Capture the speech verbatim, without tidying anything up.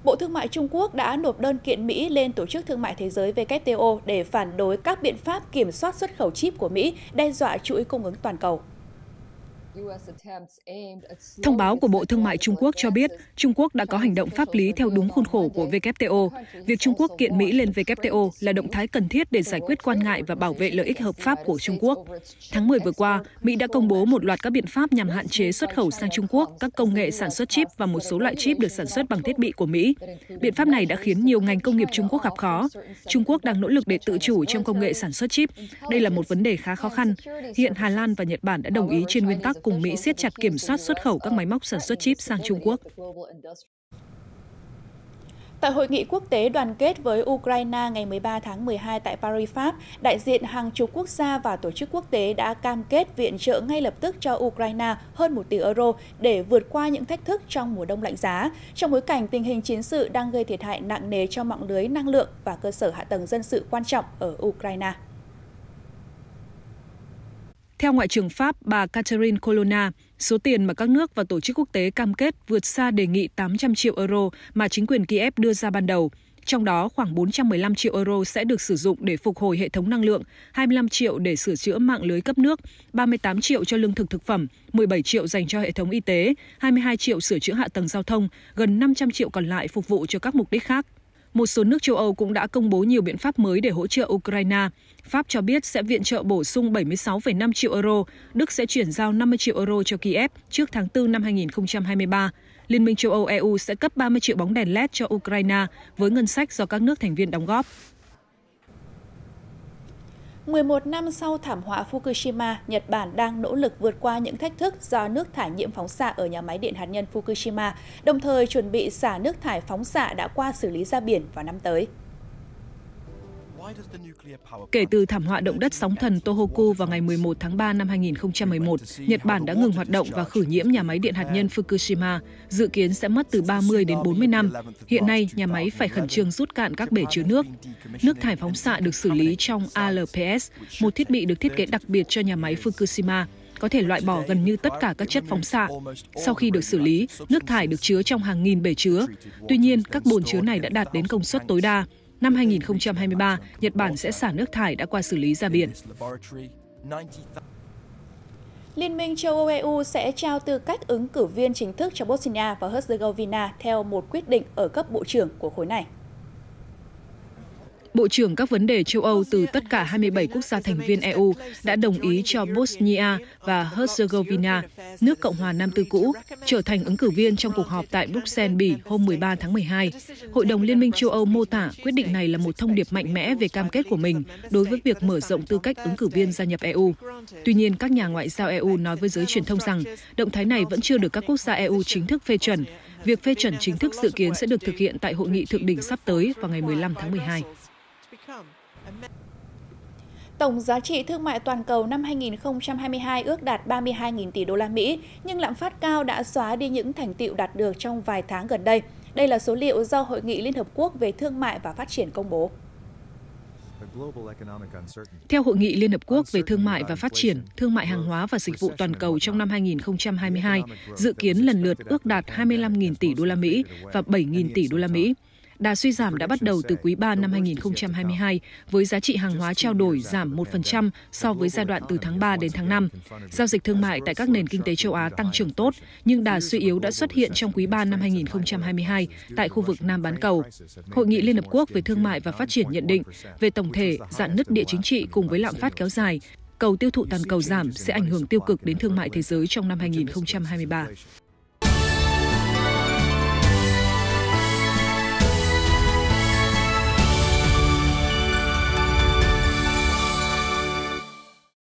Bộ Thương mại Trung Quốc đã nộp đơn kiện Mỹ lên Tổ chức Thương mại Thế giới W T O để phản đối các biện pháp kiểm soát xuất khẩu chip của Mỹ, đe dọa chuỗi cung ứng toàn cầu. Thông báo của Bộ Thương mại Trung Quốc cho biết Trung Quốc đã có hành động pháp lý theo đúng khuôn khổ của W T O. Việc Trung Quốc kiện Mỹ lên W T O là động thái cần thiết để giải quyết quan ngại và bảo vệ lợi ích hợp pháp của Trung Quốc. Tháng mười vừa qua, Mỹ đã công bố một loạt các biện pháp nhằm hạn chế xuất khẩu sang Trung Quốc các công nghệ sản xuất chip và một số loại chip được sản xuất bằng thiết bị của Mỹ. Biện pháp này đã khiến nhiều ngành công nghiệp Trung Quốc gặp khó. Trung Quốc đang nỗ lực để tự chủ trong công nghệ sản xuất chip. Đây là một vấn đề khá khó khăn. Hiện Hà Lan và Nhật Bản đã đồng ý trên nguyên tắc cùng Mỹ siết chặt kiểm soát xuất khẩu các máy móc sản xuất chip sang Trung Quốc. Tại hội nghị quốc tế đoàn kết với Ukraine ngày mười ba tháng mười hai tại Paris, Pháp, đại diện hàng chục quốc gia và tổ chức quốc tế đã cam kết viện trợ ngay lập tức cho Ukraine hơn một tỷ euro để vượt qua những thách thức trong mùa đông lạnh giá, trong bối cảnh tình hình chiến sự đang gây thiệt hại nặng nề cho mạng lưới năng lượng và cơ sở hạ tầng dân sự quan trọng ở Ukraine. Theo Ngoại trưởng Pháp, bà Catherine Colonna, số tiền mà các nước và tổ chức quốc tế cam kết vượt xa đề nghị tám trăm triệu euro mà chính quyền Kiev đưa ra ban đầu. Trong đó, khoảng bốn trăm mười lăm triệu euro sẽ được sử dụng để phục hồi hệ thống năng lượng, hai mươi lăm triệu để sửa chữa mạng lưới cấp nước, ba mươi tám triệu cho lương thực thực phẩm, mười bảy triệu dành cho hệ thống y tế, hai mươi hai triệu sửa chữa hạ tầng giao thông, gần năm trăm triệu còn lại phục vụ cho các mục đích khác. Một số nước châu Âu cũng đã công bố nhiều biện pháp mới để hỗ trợ Ukraine. Pháp cho biết sẽ viện trợ bổ sung bảy mươi sáu phẩy năm triệu euro, Đức sẽ chuyển giao năm mươi triệu euro cho Kiev trước tháng tư năm hai nghìn không trăm hai mươi ba. Liên minh châu Âu E U sẽ cấp ba mươi triệu bóng đèn led cho Ukraine với ngân sách do các nước thành viên đóng góp. mười một năm sau thảm họa Fukushima, Nhật Bản đang nỗ lực vượt qua những thách thức do nước thải nhiễm phóng xạ ở nhà máy điện hạt nhân Fukushima, đồng thời chuẩn bị xả nước thải phóng xạ đã qua xử lý ra biển vào năm tới. Kể từ thảm họa động đất sóng thần Tohoku vào ngày mười một tháng ba năm hai nghìn không trăm mười một, Nhật Bản đã ngừng hoạt động và khử nhiễm nhà máy điện hạt nhân Fukushima, dự kiến sẽ mất từ ba mươi đến bốn mươi năm. Hiện nay, nhà máy phải khẩn trương rút cạn các bể chứa nước. Nước thải phóng xạ được xử lý trong A L P S, một thiết bị được thiết kế đặc biệt cho nhà máy Fukushima, có thể loại bỏ gần như tất cả các chất phóng xạ. Sau khi được xử lý, nước thải được chứa trong hàng nghìn bể chứa. Tuy nhiên, các bồn chứa này đã đạt đến công suất tối đa. Năm hai nghìn không trăm hai mươi ba, Nhật Bản sẽ xả nước thải đã qua xử lý ra biển. Liên minh châu Âu E U sẽ trao tư cách ứng cử viên chính thức cho Bosnia và Herzegovina theo một quyết định ở cấp bộ trưởng của khối này. Bộ trưởng các vấn đề châu Âu từ tất cả hai mươi bảy quốc gia thành viên E U đã đồng ý cho Bosnia và Herzegovina, nước Cộng hòa Nam Tư cũ, trở thành ứng cử viên trong cuộc họp tại Bruxelles, Bỉ hôm mười ba tháng mười hai. Hội đồng Liên minh châu Âu mô tả quyết định này là một thông điệp mạnh mẽ về cam kết của mình đối với việc mở rộng tư cách ứng cử viên gia nhập E U. Tuy nhiên, các nhà ngoại giao E U nói với giới truyền thông rằng động thái này vẫn chưa được các quốc gia E U chính thức phê chuẩn. Việc phê chuẩn chính thức dự kiến sẽ được thực hiện tại hội nghị thượng đỉnh sắp tới vào ngày mười lăm tháng mười hai. Tổng giá trị thương mại toàn cầu năm hai nghìn không trăm hai mươi hai ước đạt ba mươi hai nghìn tỷ đô la Mỹ, nhưng lạm phát cao đã xóa đi những thành tựu đạt được trong vài tháng gần đây. Đây là số liệu do Hội nghị Liên Hợp Quốc về Thương mại và Phát triển công bố. Theo Hội nghị Liên Hợp Quốc về Thương mại và Phát triển, thương mại hàng hóa và dịch vụ toàn cầu trong năm hai nghìn không trăm hai mươi hai dự kiến lần lượt ước đạt hai mươi lăm nghìn tỷ đô la Mỹ và bảy nghìn tỷ đô la Mỹ. Đà suy giảm đã bắt đầu từ quý ba năm hai nghìn không trăm hai mươi hai, với giá trị hàng hóa trao đổi giảm một phần trăm so với giai đoạn từ tháng ba đến tháng năm. Giao dịch thương mại tại các nền kinh tế châu Á tăng trưởng tốt, nhưng đà suy yếu đã xuất hiện trong quý ba năm hai nghìn không trăm hai mươi hai tại khu vực Nam bán cầu. Hội nghị Liên Hợp Quốc về Thương mại và Phát triển nhận định, về tổng thể, rạn nứt địa chính trị cùng với lạm phát kéo dài, cầu tiêu thụ toàn cầu giảm sẽ ảnh hưởng tiêu cực đến thương mại thế giới trong năm hai nghìn không trăm hai mươi ba.